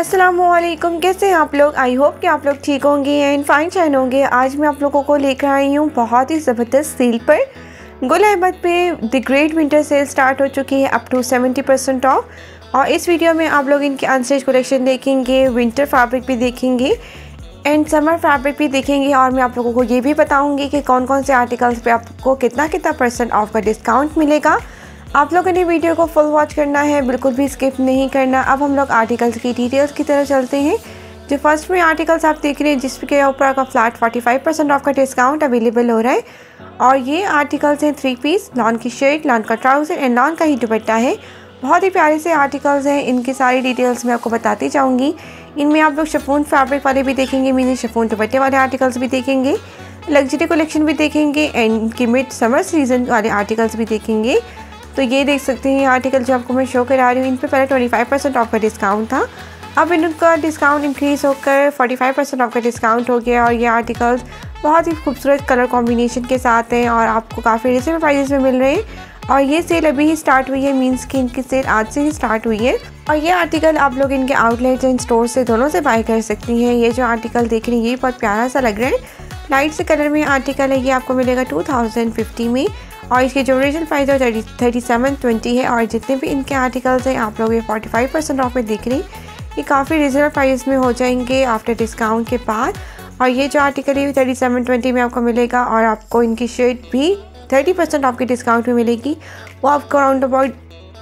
अस्सलामुअलैकुम, कैसे हैं आप लोग। आई होप कि आप लोग ठीक होंगे एंड फाइन शाइन होंगे। आज मैं आप लोगों को लेकर आई हूँ बहुत ही ज़बरदस्त सेल पर। गुल अहमद पे the great winter sale start हो चुकी है अप टू 70% ऑफ। और इस वीडियो में आप लोग इनकी अनस्टिच कलेक्शन देखेंगे, विंटर फैब्रिक भी देखेंगे एंड समर फैब्रिक भी देखेंगे। और मैं आप लोगों को ये भी बताऊँगी कि कौन कौन से आर्टिकल्स पे आपको कितना % ऑफ का डिस्काउंट मिलेगा। आप लोगों ने वीडियो को फुल वॉच करना है, बिल्कुल भी स्किप नहीं करना। अब हम लोग आर्टिकल्स की डिटेल्स की तरफ चलते हैं। जो फर्स्ट में आर्टिकल्स आप देख रहे हैं जिसके ऊपर आपका फ्लैट 45% ऑफ का डिस्काउंट अवेलेबल हो रहा है। और ये आर्टिकल्स हैं 3 पीस, लॉन की शर्ट, लॉन का ट्राउज़र एंड लॉन का ही दुपट्टा है। बहुत ही प्यारे से आर्टिकल्स हैं, इनकी सारी डिटेल्स मैं आपको बताती जाऊँगी। इनमें आप लोग शिफॉन फैब्रिक वाले भी देखेंगे, मीनी शिफॉन दुपट्टे वाले आर्टिकल्स भी देखेंगे, लग्जरी कलेक्शन भी देखेंगे एंड इनकी मिड समर सीजन वाले आर्टिकल्स भी देखेंगे। तो ये देख सकते हैं आर्टिकल जो आपको मैं शो करा रही हूँ, इन पे पहले 25% ऑफ का डिस्काउंट था, अब इनका डिस्काउंट इंक्रीज़ होकर 45% ऑफ का डिस्काउंट हो गया। और ये आर्टिकल्स बहुत ही खूबसूरत कलर कॉम्बिनेशन के साथ हैं और आपको काफ़ी रिजनेबल प्राइस में मिल रहे हैं। और ये सेल अभी ही स्टार्ट हुई है, मीन्स कि इनकी सेल आज से ही स्टार्ट हुई है। और ये आर्टिकल आप लोग इनके आउटलेट एंड स्टोर से दोनों से बाय कर सकती हैं। ये जो आर्टिकल देख रही हैं ये बहुत प्यारा सा लग रहा है, लाइट से कलर में आर्टिकल है। ये आपको मिलेगा 2050 में और इसकी जो ओरिजिनल प्राइस है 3720 है। और जितने भी इनके आर्टिकल्स हैं आप लोग ये 45% ऑफ में देख रहे हैं, ये काफ़ी रिजनेबल प्राइस में हो जाएंगे आफ्टर डिस्काउंट के बाद। और ये जो आर्टिकल है 3720 में आपको मिलेगा और आपको इनकी शर्ट भी 30% ऑफ के डिस्काउंट में मिलेगी। वो आपको अराउंड अबाउट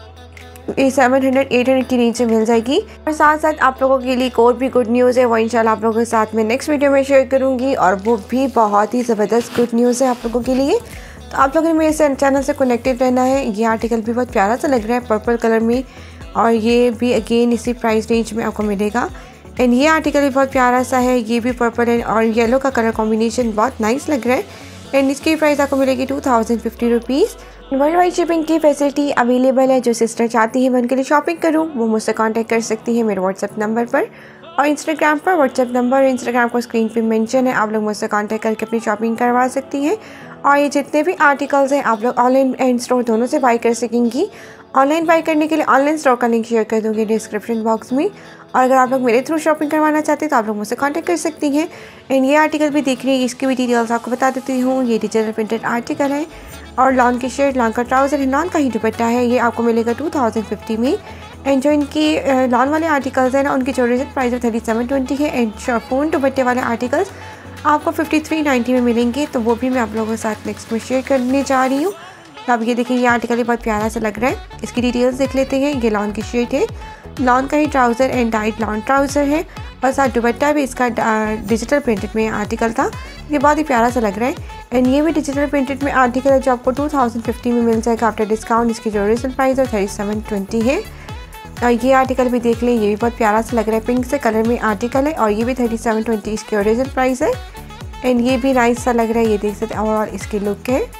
700-800 की रेंज में मिल जाएगी। और साथ साथ आप लोगों के लिए एक और भी गुड न्यूज़ है, वो इंशाल्लाह आप लोगों के साथ में नेक्स्ट वीडियो में शेयर करूँगी। और वो भी बहुत ही ज़बरदस्त गुड न्यूज़ है आप लोगों के लिए, तो आप लोगों ने मेरे से चैनल से कनेक्टेड रहना है। ये आर्टिकल भी बहुत प्यारा सा लग रहा है पर्पल कलर में और ये भी अगेन इसी प्राइस रेंज में आपको मिलेगा। एंड ये आर्टिकल भी बहुत प्यारा सा है, ये भी पर्पल एंड और येलो का कलर कॉम्बिनेशन बहुत नाइस लग रहा है। एंड इसकी प्राइस आपको मिलेगी 2050 रुपीज़। वर्ल्ड वाइड शिपिंग की फैसिलिटी अवेलेबल है। जो सिस्टर चाहती है मैं उनके लिए शॉपिंग करूँ वो मुझसे कॉन्टैक्ट कर सकती है मेरे व्हाट्सएप नंबर पर और इंस्टाग्राम पर। व्हाट्सएप नंबर इंस्टाग्राम को स्क्रीन पे मेंशन है, आप लोग मुझसे कांटेक्ट करके अपनी शॉपिंग करवा सकती हैं। और ये जितने भी आर्टिकल्स हैं आप लोग ऑनलाइन एंड स्टोर दोनों से बाई कर सकेंगी। ऑनलाइन बाई करने के लिए ऑनलाइन स्टोर का लिंक शेयर कर दूँगी डिस्क्रिप्शन बॉक्स में। और अगर आप लोग मेरे थ्रू शॉपिंग करवाना चाहते हैं तो आप लोग मुझसे कांटेक्ट कर सकती हैं। एंड ये आर्टिकल भी देख रही है, इसकी भी डिटेल्स आपको बता देती हूँ। ये डिजिटल प्रिंटेड आर्टिकल है और लॉन की शर्ट, लॉन का ट्राउज़र, लॉन का ही दुपट्टा है। ये आपको मिलेगा 2050 में। एंड जो इनकी लॉन वाले आर्टिकल्स हैं ना उनकी जो ओरिजिनल प्राइस है 3720 है। एंड शिफॉन दुपट्टे वाले आर्टिकल्स आपको 5390 में मिलेंगे, तो वो भी मैं आप लोगों के साथ नेक्स्ट में शेयर करने जा रही हूँ। तो आप ये देखिए ये आर्टिकल भी बहुत प्यारा सा लग रहा है, इसकी डिटेल्स देख लेते हैं। ये लॉन की शर्ट है, लॉन का ही trouser and dyed lawn trouser है और साथ दुपट्टा भी इसका डिजिटल प्रिंटेड में आर्टिकल था। ये बहुत ही प्यारा सा लग रहा है। एंड ये भी डिजिटल प्रिंटेड में आर्टिकल है जो आपको 2050 में मिल जाएगा आफ्टर डिस्काउंट। इसकी जो ओरिजिनल प्राइस है 3720 है। और ये आर्टिकल भी देख लें, ये भी बहुत प्यारा सा लग रहा है, पिंक से कलर में आर्टिकल है और ये भी 3720 इसकी ओरिजिनल प्राइस है। एंड ये भी नाइस सा लग रहा है, ये देख सकते हैं ओवरऑल इसकी लुक है।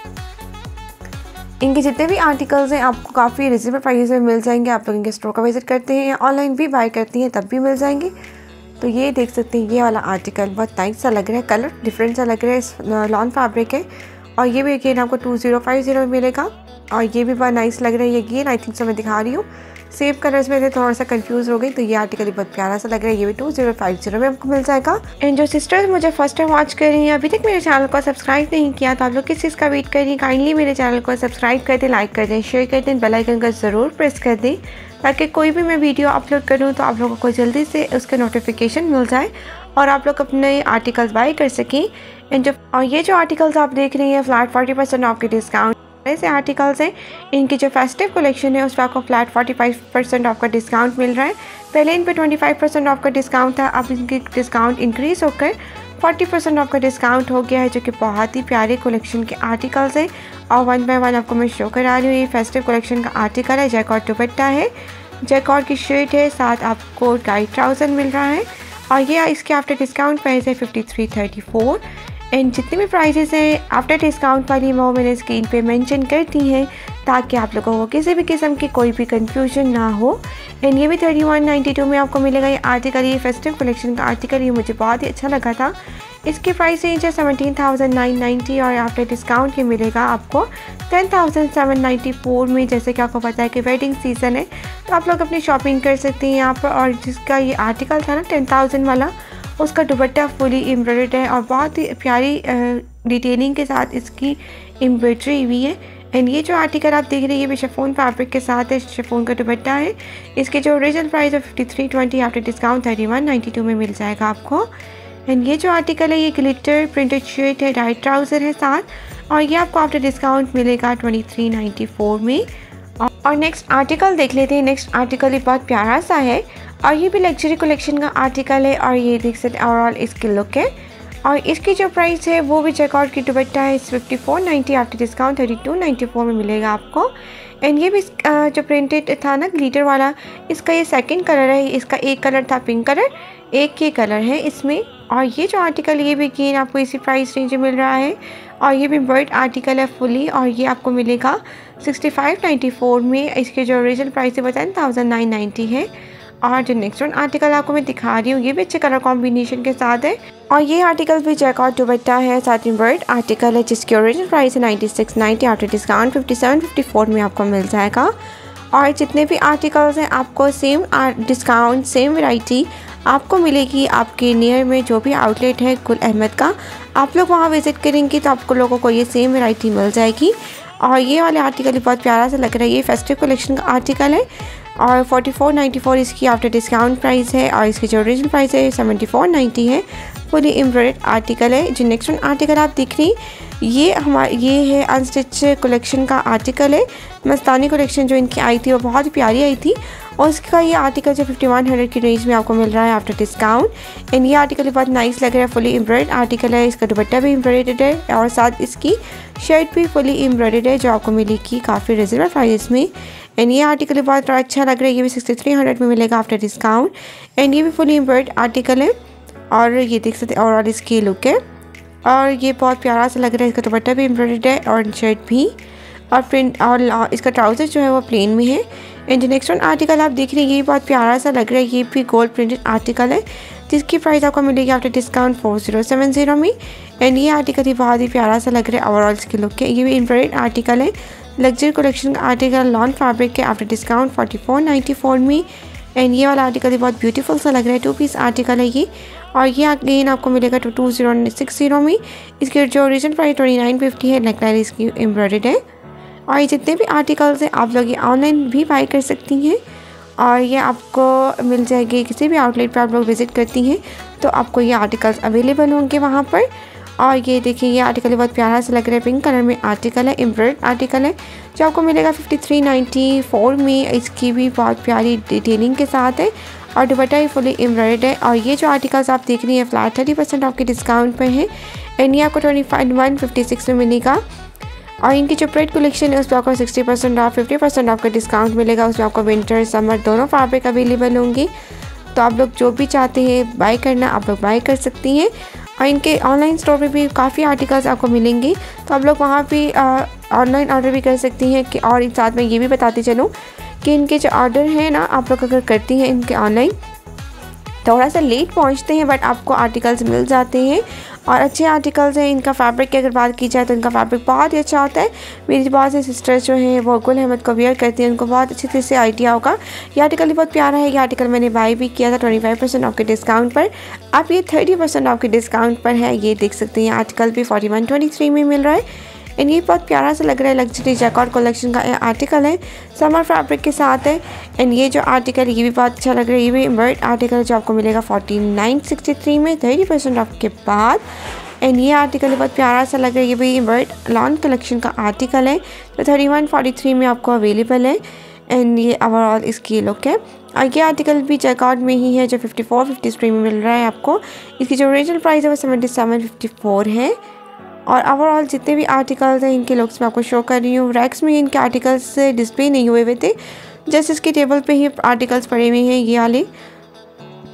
इनके जितने भी आर्टिकल्स हैं आपको काफ़ी रिजनेबल प्राइस में मिल जाएंगे। आप लोग इनके स्टोर का विजिट करते हैं या ऑनलाइन भी बाय करती हैं तब भी मिल जाएंगे। तो ये देख सकते हैं ये वाला आर्टिकल बहुत नाइस सा लग रहा है, कलर डिफरेंट सा लग रहा है, लॉन फैब्रिक है और ये भी अगेन आपको 2050 में मिलेगा। और ये भी बहुत नाइस लग रहा है, ये अगेन आई थिंक सो मैं दिखा रही हूँ सेम कलर्स में थे, थोड़ा सा कंफ्यूज हो गई। तो ये आर्टिकल भी बहुत प्यारा सा लग रहा है, ये भी 2050 में आपको मिल जाएगा। एंड जो सिस्टर्स मुझे फर्स्ट टाइम वॉच कर रही हैं, अभी तक मेरे चैनल को सब्सक्राइब नहीं किया तो आप लोग किस चीज़ का वेट कर रही हैं, काइंडली मेरे चैनल को सब्सक्राइब कर दें, लाइक कर दें, शेयर कर दें, बेल आइकन का ज़रूर प्रेस कर दें ताकि कोई भी मैं वीडियो अपलोड करूँ तो आप लोगों को जल्दी से उसका नोटिफिकेशन मिल जाए और आप लोग अपने आर्टिकल्स बाय कर सकें। एंड और ये जो आर्टिकल्स आप देख रही हैं फ्लैट 40% ऑफ के डिस्काउंट ऐसे आर्टिकल्स हैं। इनकी जो फेस्टिव कलेक्शन है उस पर आपको फ्लैट 45% ऑफ का डिस्काउंट मिल रहा है। पहले इन पे 25% ऑफ का डिस्काउंट था, अब इनकी डिस्काउंट इंक्रीज़ होकर 40% ऑफ का डिस्काउंट हो गया है, जो कि बहुत ही प्यारे कलेक्शन के आर्टिकल्स हैं। और 1 बाय 1 आपको मैं शो करा रही हूँ। ये फेस्टिव कलेक्शन का आर्टिकल है, जैकॉर्ड दुपट्टा है, जैकॉर्ड की शर्ट है, साथ आपको टाइट ट्राउज़र मिल रहा है और ये इसके आफ्टर डिस्काउंट प्राइस है 5334। एंड जितनी भी प्राइजेस हैं आफ्टर डिस्काउंट वाली वो मैंने स्क्रीन पे मेंशन कर दी हैं ताकि आप लोगों को किसी भी किस्म की कोई भी कंफ्यूजन ना हो। एंड ये भी 3192 में आपको मिलेगा ये आर्टिकल। ये फेस्टिव कलेक्शन का आर्टिकल, ये मुझे बहुत ही अच्छा लगा था। इसकी प्राइस रेंज है 17,990 और आफ्टर डिस्काउंट ये मिलेगा आपको 10,794 में। जैसे कि आपको पता है कि वेडिंग सीज़न है तो आप लोग अपनी शॉपिंग कर सकते हैं यहाँ पर। और जिसका ये आर्टिकल था ना 10,000 वाला, उसका दुपट्टा फुली एम्ब्रॉयडर्ड है और बहुत ही प्यारी डिटेलिंग के साथ इसकी एम्ब्रॉयडरी हुई है। एंड ये जो आर्टिकल आप देख रहे हैं ये भी शिफॉन फैब्रिक के साथ है, शिफॉन का दुपट्टा है। इसके जो ओरिजिनल प्राइस है 5320, आफ्टर डिस्काउंट 3192 में मिल जाएगा आपको। एंड ये जो आर्टिकल है ये ग्लिटर प्रिंटेड शर्ट है, टाइट ट्राउज़र है साथ, और ये आपको आफ्टर डिस्काउंट मिलेगा 2394 में। और नेक्स्ट आर्टिकल देख लेते हैं। नेक्स्ट आर्टिकल ये बहुत प्यारा सा है और ये भी लग्जरी कलेक्शन का आर्टिकल है और ये देख सकते हैं ओवरऑल इसकी लुक है। और इसकी जो प्राइस है वो भी चेकआउट की दुपट्टा है 5490, आफ्टर डिस्काउंट 3294 में मिलेगा आपको। एंड ये भी जो प्रिंटेड था ना ग्लिटर वाला, इसका ये सेकंड कलर है। इसका एक कलर था पिंक कलर, एक ये कलर है इसमें। और ये जो आर्टिकल ये भी अगेन आपको इसी प्राइस रेंज में मिल रहा है और ये भी एम्ब्रॉयडर्ड आर्टिकल है फुली और ये आपको मिलेगा 6594 में। इसके जो ओरिजिनल प्राइस है वो 10,990 है। और जो नेक्स्ट वन आर्टिकल आपको मैं दिखा रही हूँ ये भी अच्छे कलर कॉम्बिनेशन के साथ है और ये आर्टिकल भी चेकआउट दुपट्टा है, साथ एम्ब्रॉयडर्ड आर्टिकल है जिसकी ओरिजिनल प्राइस है 9690, आफ्टर डिस्काउंट 5754 में आपको मिल जाएगा। और जितने भी आर्टिकल्स हैं आपको सेम डिस्काउंट, सेम वैरायटी आपको मिलेगी आपके नियर में जो भी आउटलेट है गुल अहमद का। आप लोग वहाँ विज़िट करेंगे तो आपको लोगों को ये सेम वैरायटी मिल जाएगी। और ये वाले आर्टिकल बहुत प्यारा सा लग रहा है, ये फेस्टिव कलेक्शन का आर्टिकल है और 4494 इसकी आफ्टर डिस्काउंट प्राइस है और इसकी जो ओरिजिनल प्राइस है 7490 है। फुली एम्ब्रॉयडर्ड आर्टिकल है। जो नेक्स्ट वन आर्टिकल आप देख रही ये है अनस्टिच कलेक्शन का आर्टिकल है। मस्तानी कलेक्शन जो इनकी आई थी वो बहुत ही प्यारी आई थी और इसका ये आर्टिकल जो 5100 की रेंज में आपको मिल रहा है आफ्टर डिस्काउंट। एंड ये आर्टिकल बहुत नाइस लग रहा है, फुली एम्ब्रॉयडर्ड आर्टिकल है। इसका दुपट्टा भी एम्ब्रॉयडर्ड है और साथ इसकी शर्ट भी फुली एम्ब्रॉयडर्ड है जो आपको मिलेगी काफ़ी रिजनेबल प्राइस में। एंड ये आर्टिकल बहुत अच्छा लग रहा है, ये भी 6300 में मिलेगा आफ्टर डिस्काउंट। एंड ये भी फुली एम्ब्रॉयडर्ड आर्टिकल है और ये देख सकते हैं और इसकी लुक है और ये बहुत प्यारा सा लग रहा है। इसका दुपट्टा भी एम्ब्रॉयडर्ड है और शर्ट भी और प्रिंट और इसका ट्राउज़र जो है वो प्लेन में है। एंड नेक्स्ट वन आर्टिकल आप देख रहे हैं ये बहुत प्यारा सा लग रहा है, ये भी गोल्ड प्रिंटेड आर्टिकल है जिसकी प्राइस आपको मिलेगी आफ्टर डिस्काउंट 4070 में। एंड ये आर्टिकल ही बहुत ही प्यारा सा लग रहा है, ओवरऑल इसकी लुक है। ये भी एम्ब्रॉयडर्ड आर्टिकल है, लग्जरी कलेक्शन का आर्टिकल, लॉन फैब्रिक के, आफ्टर डिस्काउंट 4494 में। एंड ये वाला आर्टिकल बहुत ब्यूटीफुल सा लग रहा है, 2 पीस आर्टिकल है ये और ये अगेन आपको मिलेगा 2060 में। इसके जो ओरिजिनल प्राइस 2950 है, नेकलाइन इसकी एम्ब्रॉयडर्ड है। और ये जितने भी आर्टिकल्स हैं आप लोग ये ऑनलाइन भी बाई कर सकती हैं और ये आपको मिल जाएगी किसी भी आउटलेट पर आप लोग विज़िट करती हैं तो आपको ये आर्टिकल्स अवेलेबल होंगे वहाँ पर। और ये देखिए ये आर्टिकल बहुत प्यारा सा लग रहा है, पिंक कलर में आर्टिकल है, एम्ब्रॉयडर्ड आर्टिकल है जो आपको मिलेगा 5394 में। इसकी भी बहुत प्यारी डिटेलिंग के साथ है और दुपट्टा ही फुली एम्ब्रॉयडर्ड है। और ये जो आर्टिकल्स आप देख रही हैं फ्लैट 30% ऑफ के डिस्काउंट पर है एंड ये आपको 2156 में मिलेगा। और इनकी जो प्रेड कलेक्शन है उस पर आपको 60% ऑफ, 50% ऑफ का डिस्काउंट मिलेगा। उसमें आपको विंटर समर दोनों फैब्रिक अवेलेबल होंगे तो आप लोग जो भी चाहते हैं बाई करना आप लोग बाई कर सकती हैं। और इनके ऑनलाइन स्टोर पे भी काफ़ी आर्टिकल्स आपको मिलेंगे तो आप लोग वहाँ भी ऑनलाइन ऑर्डर भी कर सकती हैं कि। और साथ में ये भी बताते चलूँ कि इनके जो ऑर्डर हैं ना आप लोग अगर करती हैं इनके ऑनलाइन थोड़ा सा लेट पहुंचते हैं बट आपको आर्टिकल्स मिल जाते हैं और अच्छे आर्टिकल्स हैं। इनका फैब्रिक की अगर बात की जाए तो इनका फैब्रिक बहुत ही अच्छा होता है। मेरी बहुत से सिस्टर्स जो हैं वो गुल अहमद को वियर करती हैं, उनको बहुत अच्छी तरह से आइडिया होगा। ये आर्टिकल भी बहुत प्यारा है, ये आर्टिकल मैंने बाई भी किया था 25% ऑफ के डिस्काउंट पर। अब ये 30% ऑफ के डिस्काउंट पर है, ये देख सकते हैं। आर्टिकल भी 4123 में मिल रहा है एंड ये बहुत प्यारा सा लग रहा है, लग्जरी जैकॉट कलेक्शन का आर्टिकल है, समर फैब्रिक के साथ है। एंड ये जो आर्टिकल है ये भी बहुत अच्छा लग रहा है, ये भी एम्ब्रॉयडर्ड आर्टिकल है जो आपको मिलेगा 4963 में 30% ऑफ के बाद। एंड ये आर्टिकल बहुत प्यारा सा लग रहा है, ये भी एम्ब्रॉयडर्ड लॉन कलेक्शन का आर्टिकल है जो 3143 में आपको अवेलेबल है। एंड ये ओवरऑल इसकी लुक है और ये आर्टिकल भी चेकआउट में ही है जो 5453 में मिल रहा है आपको। इसकी जो ओरिजिनल प्राइस है वो 7754 है। और ओवरऑल जितने भी आर्टिकल्स हैं इनके लुक्स मैं आपको शो कर रही हूँ। रैक्स में इनके आर्टिकल्स डिस्प्ले नहीं हुए थे, जस्ट इसके टेबल पे ही आर्टिकल्स पड़े हुए हैं ये वाले।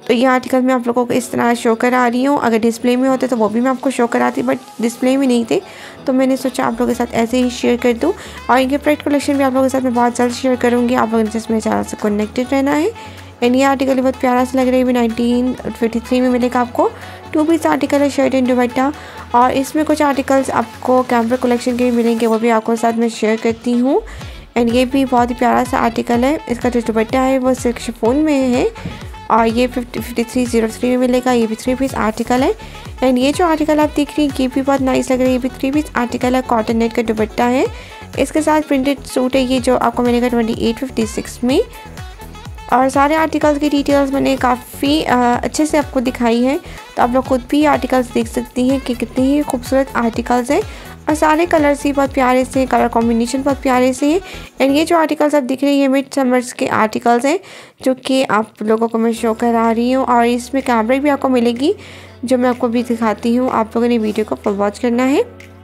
तो ये आर्टिकल मैं आप लोगों को इस तरह शो करा रही हूँ। अगर डिस्प्ले में होते तो वो भी मैं आपको शो कराती, बट डिस्प्ले में नहीं थे तो मैंने सोचा आप लोगों के साथ ऐसे ही शेयर कर दूँ। और इनके प्रोडक्ट कलेक्शन भी आप लोगों के साथ मैं बहुत जल्द शेयर करूँगी। आप लोगों ने जस्ट मेरे चैनल से कनेक्टेड रहना है। एंड ये आर्टिकल बहुत प्यारा सा लग रहा है, भी 1953 में मिलेगा आपको। 2 पीस आर्टिकल है, शर्ट एंड दुपट्टा। और इसमें कुछ आर्टिकल्स आपको कैमरा कलेक्शन के भी मिलेंगे, वो भी आपको साथ में शेयर करती हूँ। एंड ये भी बहुत ही प्यारा सा आर्टिकल है। इसका जो दुपट्टा है वो सिल्क शिफॉन में है और ये 5303 में मिलेगा। ये भी 3 पीस आर्टिकल है। एंड ये जो आर्टिकल आप देख रही हैं ये भी बहुत नाइस लग रहा है। ये भी 3 पीस आर्टिकल है, कॉटन नेट का दुपट्टा है। इसके साथ प्रिंटेड सूट है ये जो आपको मिलेगा 2856 में। और सारे आर्टिकल्स की डिटेल्स मैंने काफ़ी अच्छे से आपको दिखाई है, तो आप लोग खुद भी आर्टिकल्स देख सकती हैं कि कितने ही खूबसूरत आर्टिकल्स हैं। और सारे कलर्स ही बहुत प्यारे से, कलर कॉम्बिनेशन बहुत प्यारे से हैं। एंड ये जो आर्टिकल्स आप दिख रही है मिड समर्स के आर्टिकल्स हैं जो कि आप लोगों को मैं शो करा रही हूँ। और इसमें कैमरे भी आपको मिलेगी जो मैं आपको भी दिखाती हूँ। आप लोगों ने वीडियो को फुल वॉच करना है।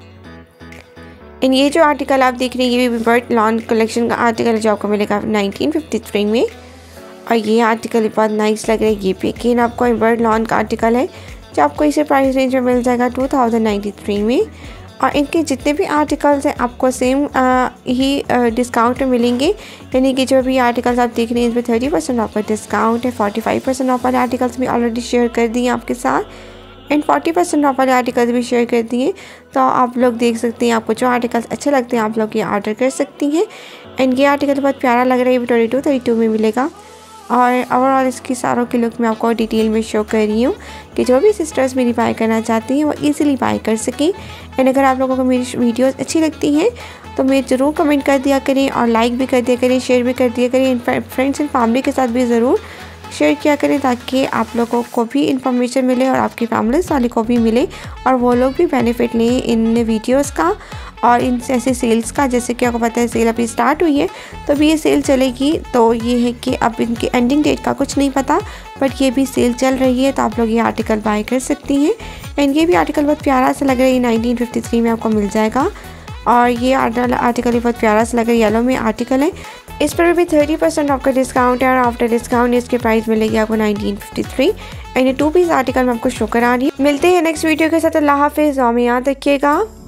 एंड ये जो आर्टिकल आप देख रही है ये भी बर्ड लॉन कलेक्शन का आर्टिकल है जो आपको मिलेगा 1953 में। और ये आर्टिकल बहुत नाइस लग रहा है। ये भी अगेन आपको एम्बर्ड लॉन का आर्टिकल है जो आपको इसे प्राइस रेंज में मिल जाएगा 2093 में। और इनके जितने भी आर्टिकल्स हैं आपको सेम ही डिस्काउंट में मिलेंगे। यानी कि जो भी आर्टिकल्स आप देख रहे हैं इसमें 30% ऑफ का डिस्काउंट है। 45% ऑफ वाले आर्टिकल्स भी ऑलरेडी शेयर कर दिए आपके साथ। एंड 40% ऑफ वाले आर्टिकल्स भी शेयर कर दिए। तो आप लोग देख सकते हैं, आपको जो आर्टिकल्स अच्छे लगते हैं आप लोग ये ऑर्डर कर सकती हैं। एंड ये आर्टिकल बहुत प्यारा लग रहा है, 2232 में मिलेगा। और ओवरऑल इसकी सारों की लुक मैं आपको डिटेल में शो कर रही हूँ कि जो भी सिस्टर्स मेरी बाय करना चाहती हैं वो इजीली बाय कर सकें। एंड अगर आप लोगों को मेरी वीडियोस अच्छी लगती हैं तो मैं ज़रूर कमेंट कर दिया करें और लाइक भी कर दिया करें, शेयर भी कर दिया करें। फ्रेंड्स एंड फैमिली के साथ भी ज़रूर शेयर किया करें ताकि आप लोगों को भी इंफॉर्मेशन मिले और आपकी फैमिली वाले को भी मिले और वो लोग भी बेनिफिट लें इन वीडियोस का और इन ऐसे सेल्स का। जैसे कि आपको पता है सेल अभी स्टार्ट हुई है तो अभी ये सेल चलेगी। तो ये है कि अब इनकी एंडिंग डेट का कुछ नहीं पता, बट ये भी सेल चल रही है तो आप लोग ये आर्टिकल बाय कर सकती हैं। एंड ये भी आर्टिकल बहुत प्यारा सा लग रहा है, 1953 में आपको मिल जाएगा। और ये आर्टिकल भी बहुत प्यारा सा लग रहा है, येलो में आर्टिकल है। इस पर भी 30% ऑफ का डिस्काउंट है और आफ्टर डिस्काउंट इसके प्राइस मिलेगी आपको 1953। एंड ये 2 पीस आर्टिकल मैं आपको शो करा रही हूँ। मिलते हैं नेक्स्ट वीडियो के साथ। अल्लाह हाफिज़, में याद रखिएगा।